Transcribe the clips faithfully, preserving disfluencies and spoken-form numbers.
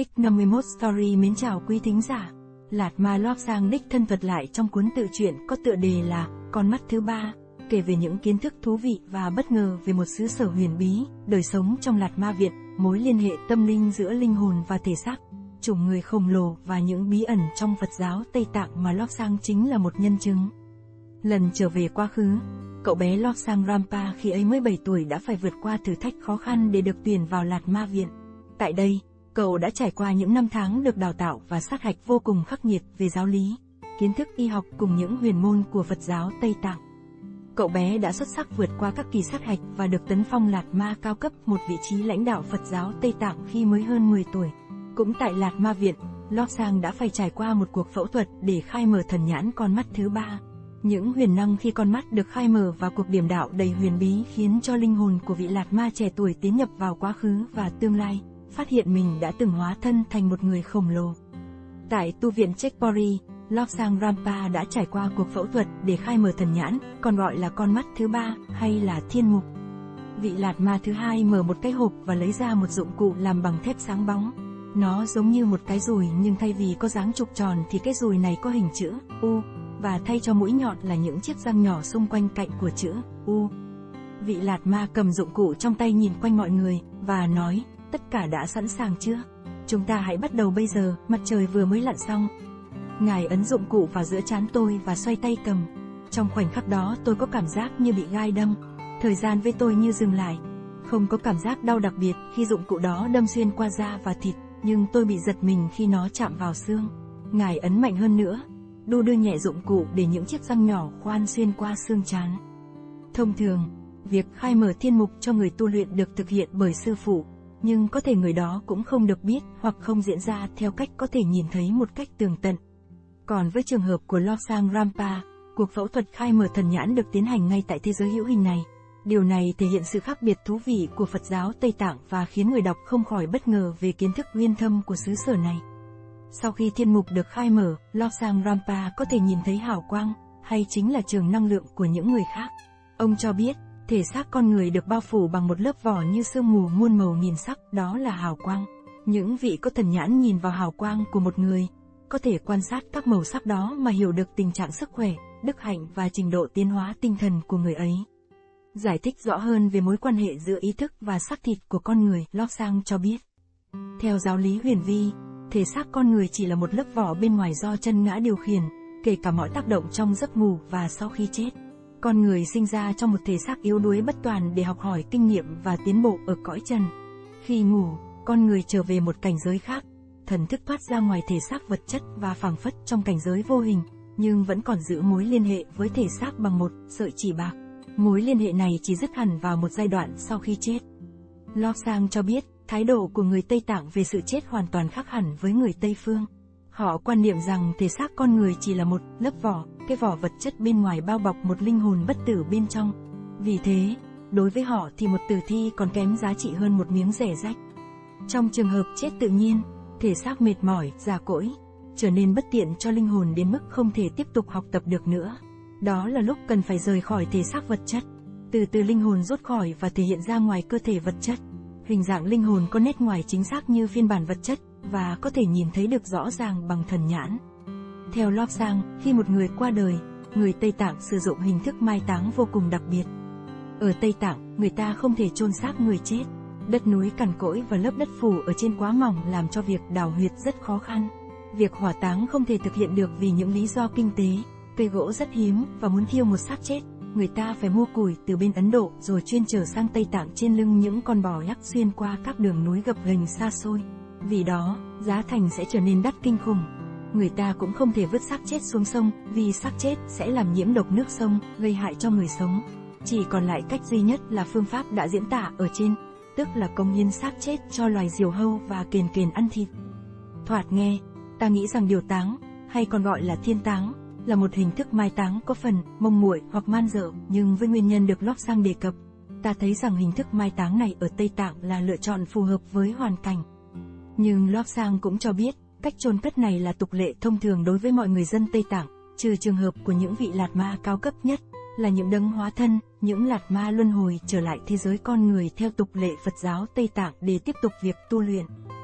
X năm mươi mốt Story mến chào quý thính giả. Lạt Ma Lobsang đích thân thuật lại trong cuốn tự truyện có tựa đề là Con mắt thứ ba, kể về những kiến thức thú vị và bất ngờ về một xứ sở huyền bí, đời sống trong Lạt Ma Viện, mối liên hệ tâm linh giữa linh hồn và thể xác, chủng người khổng lồ và những bí ẩn trong Phật giáo Tây Tạng mà Lobsang chính là một nhân chứng. Lần trở về quá khứ, cậu bé Lobsang Rampa khi ấy mới bảy tuổi đã phải vượt qua thử thách khó khăn để được tuyển vào Lạt Ma Viện. Tại đây, cậu đã trải qua những năm tháng được đào tạo và sát hạch vô cùng khắc nghiệt về giáo lý, kiến thức y học cùng những huyền môn của Phật giáo Tây Tạng. Cậu bé đã xuất sắc vượt qua các kỳ sát hạch và được tấn phong Lạt Ma cao cấp, một vị trí lãnh đạo Phật giáo Tây Tạng khi mới hơn mười tuổi. Cũng tại Lạt Ma Viện, Lobsang đã phải trải qua một cuộc phẫu thuật để khai mở thần nhãn con mắt thứ ba. Những huyền năng khi con mắt được khai mở và cuộc điểm đạo đầy huyền bí khiến cho linh hồn của vị Lạt Ma trẻ tuổi tiến nhập vào quá khứ và tương lai, phát hiện mình đã từng hóa thân thành một người khổng lồ. Tại tu viện Chekpori, Lobsang Rampa đã trải qua cuộc phẫu thuật để khai mở thần nhãn, còn gọi là con mắt thứ ba hay là thiên mục. Vị Lạt Ma thứ hai mở một cái hộp và lấy ra một dụng cụ làm bằng thép sáng bóng. Nó giống như một cái dùi nhưng thay vì có dáng trục tròn thì cái dùi này có hình chữ U, và thay cho mũi nhọn là những chiếc răng nhỏ xung quanh cạnh của chữ U. Vị Lạt Ma cầm dụng cụ trong tay nhìn quanh mọi người, và nói, tất cả đã sẵn sàng chưa? Chúng ta hãy bắt đầu bây giờ, mặt trời vừa mới lặn xong. Ngài ấn dụng cụ vào giữa trán tôi và xoay tay cầm. Trong khoảnh khắc đó tôi có cảm giác như bị gai đâm. Thời gian với tôi như dừng lại. Không có cảm giác đau đặc biệt khi dụng cụ đó đâm xuyên qua da và thịt, nhưng tôi bị giật mình khi nó chạm vào xương. Ngài ấn mạnh hơn nữa. Đu đưa nhẹ dụng cụ để những chiếc răng nhỏ khoan xuyên qua xương trán. Thông thường, việc khai mở thiên mục cho người tu luyện được thực hiện bởi sư phụ, nhưng có thể người đó cũng không được biết hoặc không diễn ra theo cách có thể nhìn thấy một cách tường tận. Còn với trường hợp của Lobsang Rampa, cuộc phẫu thuật khai mở thần nhãn được tiến hành ngay tại thế giới hữu hình này. Điều này thể hiện sự khác biệt thú vị của Phật giáo Tây Tạng và khiến người đọc không khỏi bất ngờ về kiến thức uyên thâm của xứ sở này. Sau khi thiên mục được khai mở, Lobsang Rampa có thể nhìn thấy hào quang, hay chính là trường năng lượng của những người khác. Ông cho biết, thể xác con người được bao phủ bằng một lớp vỏ như sương mù muôn màu nghìn sắc, đó là hào quang. Những vị có thần nhãn nhìn vào hào quang của một người, có thể quan sát các màu sắc đó mà hiểu được tình trạng sức khỏe, đức hạnh và trình độ tiến hóa tinh thần của người ấy. Giải thích rõ hơn về mối quan hệ giữa ý thức và xác thịt của con người, Lobsang cho biết. Theo giáo lý huyền vi, thể xác con người chỉ là một lớp vỏ bên ngoài do chân ngã điều khiển, kể cả mọi tác động trong giấc ngủ và sau khi chết. Con người sinh ra trong một thể xác yếu đuối bất toàn để học hỏi kinh nghiệm và tiến bộ ở cõi trần. Khi ngủ, con người trở về một cảnh giới khác, thần thức thoát ra ngoài thể xác vật chất và phảng phất trong cảnh giới vô hình, nhưng vẫn còn giữ mối liên hệ với thể xác bằng một sợi chỉ bạc. Mối liên hệ này chỉ dứt hẳn vào một giai đoạn sau khi chết. Lobsang cho biết, thái độ của người Tây Tạng về sự chết hoàn toàn khác hẳn với người Tây Phương. Họ quan niệm rằng thể xác con người chỉ là một lớp vỏ, cái vỏ vật chất bên ngoài bao bọc một linh hồn bất tử bên trong. Vì thế, đối với họ thì một tử thi còn kém giá trị hơn một miếng rẻ rách. Trong trường hợp chết tự nhiên, thể xác mệt mỏi, già cỗi, trở nên bất tiện cho linh hồn đến mức không thể tiếp tục học tập được nữa. Đó là lúc cần phải rời khỏi thể xác vật chất. Từ từ linh hồn rút khỏi và thể hiện ra ngoài cơ thể vật chất. Hình dạng linh hồn có nét ngoài chính xác như phiên bản vật chất, và có thể nhìn thấy được rõ ràng bằng thần nhãn. Theo Lobsang, khi một người qua đời, người Tây Tạng sử dụng hình thức mai táng vô cùng đặc biệt. Ở Tây Tạng, người ta không thể chôn xác người chết. Đất núi cằn cỗi và lớp đất phủ ở trên quá mỏng làm cho việc đào huyệt rất khó khăn. Việc hỏa táng không thể thực hiện được vì những lý do kinh tế, cây gỗ rất hiếm, và muốn thiêu một xác chết, người ta phải mua củi từ bên Ấn Độ rồi chuyên chở sang Tây Tạng trên lưng những con bò yắc xuyên qua các đường núi gập ghềnh xa xôi. Vì đó, giá thành sẽ trở nên đắt kinh khủng. Người ta cũng không thể vứt xác chết xuống sông, vì xác chết sẽ làm nhiễm độc nước sông, gây hại cho người sống. Chỉ còn lại cách duy nhất là phương pháp đã diễn tả ở trên, tức là cống hiến xác chết cho loài diều hâu và kền kền ăn thịt. Thoạt nghe, ta nghĩ rằng điều táng, hay còn gọi là thiên táng, là một hình thức mai táng có phần mông muội hoặc man dợ, nhưng với nguyên nhân được Lobsang đề cập, ta thấy rằng hình thức mai táng này ở Tây Tạng là lựa chọn phù hợp với hoàn cảnh. Nhưng Lobsang cũng cho biết, cách chôn cất này là tục lệ thông thường đối với mọi người dân Tây Tạng, trừ trường hợp của những vị Lạt Ma cao cấp nhất, là những đấng hóa thân, những Lạt Ma luân hồi trở lại thế giới con người theo tục lệ Phật giáo Tây Tạng để tiếp tục việc tu luyện.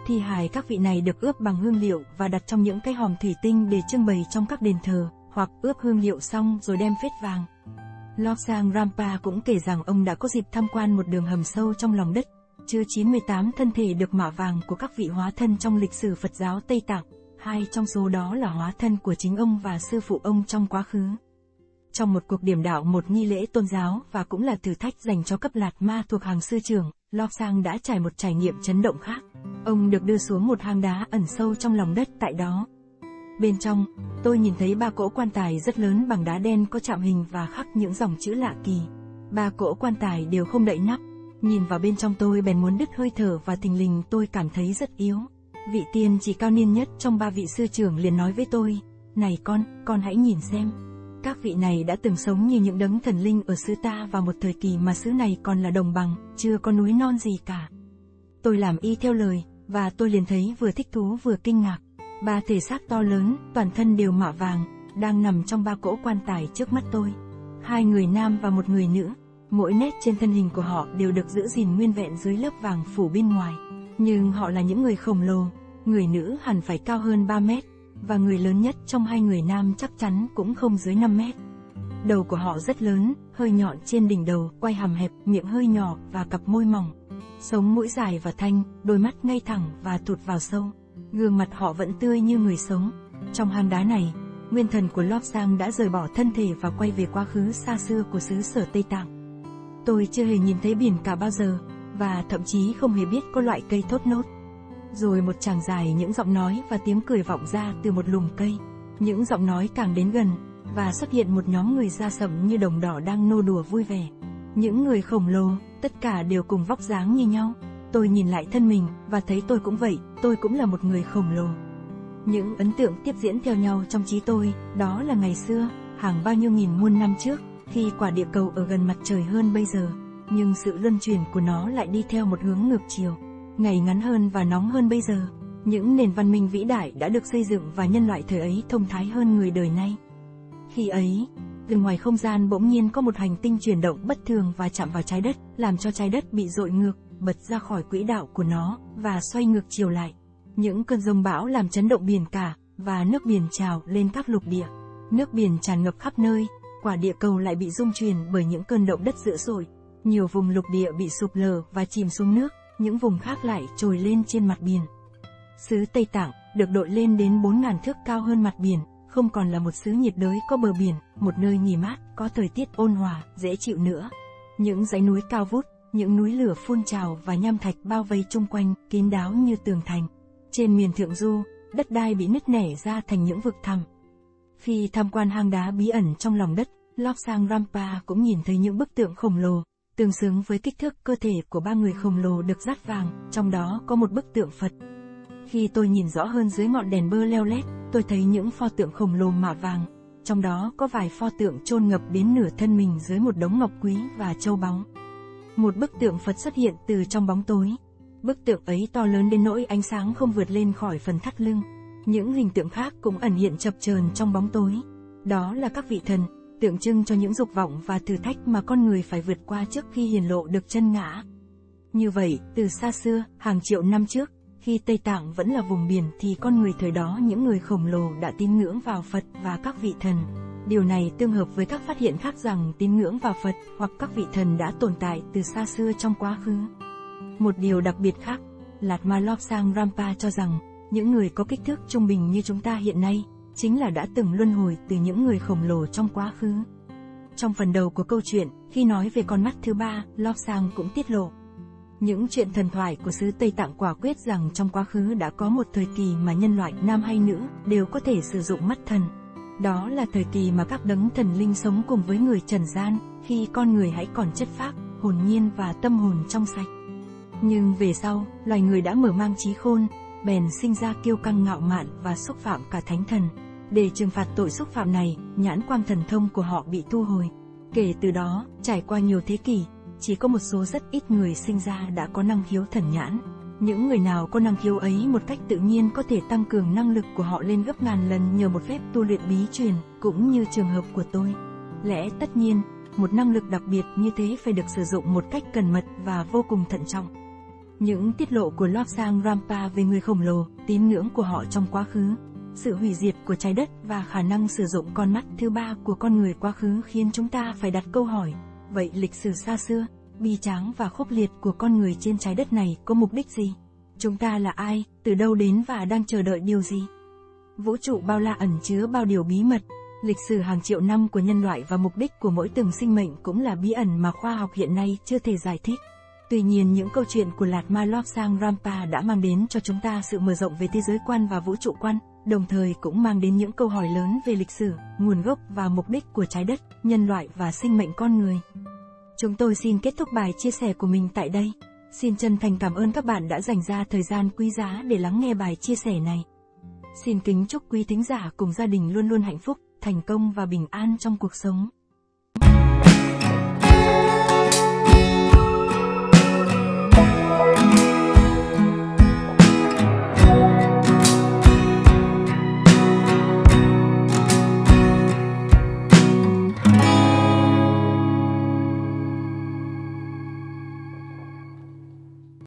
Thi hài các vị này được ướp bằng hương liệu và đặt trong những cái hòm thủy tinh để trưng bày trong các đền thờ, hoặc ướp hương liệu xong rồi đem phết vàng. Lobsang Rampa cũng kể rằng ông đã có dịp tham quan một đường hầm sâu trong lòng đất, chứa chín mươi tám thân thể được mạ vàng của các vị hóa thân trong lịch sử Phật giáo Tây Tạng, hai trong số đó là hóa thân của chính ông và sư phụ ông trong quá khứ. Trong một cuộc điểm đạo, một nghi lễ tôn giáo và cũng là thử thách dành cho cấp Lạt Ma thuộc hàng sư trưởng, Lobsang đã trải một trải nghiệm chấn động khác. Ông được đưa xuống một hang đá ẩn sâu trong lòng đất tại đó. Bên trong, tôi nhìn thấy ba cỗ quan tài rất lớn bằng đá đen có chạm hình và khắc những dòng chữ lạ kỳ. Ba cỗ quan tài đều không đậy nắp. Nhìn vào bên trong tôi bèn muốn đứt hơi thở và thình lình tôi cảm thấy rất yếu. Vị tiên chỉ cao niên nhất trong ba vị sư trưởng liền nói với tôi, "Này con, con hãy nhìn xem. Các vị này đã từng sống như những đấng thần linh ở xứ ta vào một thời kỳ mà xứ này còn là đồng bằng, chưa có núi non gì cả." Tôi làm y theo lời, và tôi liền thấy vừa thích thú vừa kinh ngạc. Ba thể xác to lớn, toàn thân đều mạ vàng, đang nằm trong ba cỗ quan tài trước mắt tôi. Hai người nam và một người nữ. Mỗi nét trên thân hình của họ đều được giữ gìn nguyên vẹn dưới lớp vàng phủ bên ngoài. Nhưng họ là những người khổng lồ, người nữ hẳn phải cao hơn ba mét, và người lớn nhất trong hai người nam chắc chắn cũng không dưới năm mét. Đầu của họ rất lớn, hơi nhọn trên đỉnh đầu, quai hàm hẹp, miệng hơi nhỏ và cặp môi mỏng. Sống mũi dài và thanh, đôi mắt ngay thẳng và thụt vào sâu. Gương mặt họ vẫn tươi như người sống. Trong hang đá này, nguyên thần của Lobsang đã rời bỏ thân thể và quay về quá khứ xa xưa của xứ sở Tây Tạng. Tôi chưa hề nhìn thấy biển cả bao giờ, và thậm chí không hề biết có loại cây thốt nốt. Rồi một tràng dài những giọng nói và tiếng cười vọng ra từ một lùm cây. Những giọng nói càng đến gần, và xuất hiện một nhóm người da sậm như đồng đỏ đang nô đùa vui vẻ. Những người khổng lồ, tất cả đều cùng vóc dáng như nhau. Tôi nhìn lại thân mình, và thấy tôi cũng vậy, tôi cũng là một người khổng lồ. Những ấn tượng tiếp diễn theo nhau trong trí tôi, đó là ngày xưa, hàng bao nhiêu nghìn muôn năm trước, khi quả địa cầu ở gần mặt trời hơn bây giờ, nhưng sự luân chuyển của nó lại đi theo một hướng ngược chiều. Ngày ngắn hơn và nóng hơn bây giờ, những nền văn minh vĩ đại đã được xây dựng và nhân loại thời ấy thông thái hơn người đời nay. Khi ấy, từ ngoài không gian bỗng nhiên có một hành tinh chuyển động bất thường và chạm vào trái đất, làm cho trái đất bị dội ngược, bật ra khỏi quỹ đạo của nó, và xoay ngược chiều lại. Những cơn giông bão làm chấn động biển cả, và nước biển trào lên các lục địa. Nước biển tràn ngập khắp nơi, quả địa cầu lại bị rung chuyển bởi những cơn động đất dữ dội. Nhiều vùng lục địa bị sụp lở và chìm xuống nước, những vùng khác lại trồi lên trên mặt biển. Xứ Tây Tạng, được đội lên đến bốn nghìn thước cao hơn mặt biển, không còn là một xứ nhiệt đới có bờ biển, một nơi nghỉ mát, có thời tiết ôn hòa, dễ chịu nữa. Những dãy núi cao vút, những núi lửa phun trào và nham thạch bao vây chung quanh, kín đáo như tường thành. Trên miền thượng du, đất đai bị nứt nẻ ra thành những vực thẳm. Khi tham quan hang đá bí ẩn trong lòng đất, Lobsang Rampa cũng nhìn thấy những bức tượng khổng lồ, tương xứng với kích thước cơ thể của ba người khổng lồ được dát vàng, trong đó có một bức tượng Phật. Khi tôi nhìn rõ hơn dưới ngọn đèn bơ leo lét, tôi thấy những pho tượng khổng lồ mạ vàng, trong đó có vài pho tượng chôn ngập đến nửa thân mình dưới một đống ngọc quý và châu báu. Một bức tượng Phật xuất hiện từ trong bóng tối. Bức tượng ấy to lớn đến nỗi ánh sáng không vượt lên khỏi phần thắt lưng. Những hình tượng khác cũng ẩn hiện chập chờn trong bóng tối. Đó là các vị thần, tượng trưng cho những dục vọng và thử thách mà con người phải vượt qua trước khi hiển lộ được chân ngã. Như vậy, từ xa xưa, hàng triệu năm trước, khi Tây Tạng vẫn là vùng biển thì con người thời đó, những người khổng lồ đã tín ngưỡng vào Phật và các vị thần. Điều này tương hợp với các phát hiện khác rằng tín ngưỡng vào Phật hoặc các vị thần đã tồn tại từ xa xưa trong quá khứ. Một điều đặc biệt khác, Lạt Ma Lobsang Rampa cho rằng, những người có kích thước trung bình như chúng ta hiện nay, chính là đã từng luân hồi từ những người khổng lồ trong quá khứ. Trong phần đầu của câu chuyện, khi nói về con mắt thứ ba, Lobsang cũng tiết lộ những chuyện thần thoại của xứ Tây Tạng quả quyết rằng trong quá khứ đã có một thời kỳ mà nhân loại nam hay nữ đều có thể sử dụng mắt thần. Đó là thời kỳ mà các đấng thần linh sống cùng với người trần gian, khi con người hãy còn chất phác, hồn nhiên và tâm hồn trong sạch. Nhưng về sau, loài người đã mở mang trí khôn, bèn sinh ra kiêu căng ngạo mạn và xúc phạm cả thánh thần. Để trừng phạt tội xúc phạm này, nhãn quang thần thông của họ bị thu hồi. Kể từ đó, trải qua nhiều thế kỷ, chỉ có một số rất ít người sinh ra đã có năng khiếu thần nhãn. Những người nào có năng khiếu ấy một cách tự nhiên có thể tăng cường năng lực của họ lên gấp ngàn lần nhờ một phép tu luyện bí truyền, cũng như trường hợp của tôi. Lẽ tất nhiên, một năng lực đặc biệt như thế phải được sử dụng một cách cẩn mật và vô cùng thận trọng. Những tiết lộ của Lobsang Rampa về người khổng lồ, tín ngưỡng của họ trong quá khứ, sự hủy diệt của trái đất và khả năng sử dụng con mắt thứ ba của con người quá khứ khiến chúng ta phải đặt câu hỏi, vậy lịch sử xa xưa, bi tráng và khốc liệt của con người trên trái đất này có mục đích gì? Chúng ta là ai, từ đâu đến và đang chờ đợi điều gì? Vũ trụ bao la ẩn chứa bao điều bí mật, lịch sử hàng triệu năm của nhân loại và mục đích của mỗi từng sinh mệnh cũng là bí ẩn mà khoa học hiện nay chưa thể giải thích. Tuy nhiên những câu chuyện của Lạt Ma Lobsang Rampa đã mang đến cho chúng ta sự mở rộng về thế giới quan và vũ trụ quan, đồng thời cũng mang đến những câu hỏi lớn về lịch sử, nguồn gốc và mục đích của trái đất, nhân loại và sinh mệnh con người. Chúng tôi xin kết thúc bài chia sẻ của mình tại đây. Xin chân thành cảm ơn các bạn đã dành ra thời gian quý giá để lắng nghe bài chia sẻ này. Xin kính chúc quý thính giả cùng gia đình luôn luôn hạnh phúc, thành công và bình an trong cuộc sống.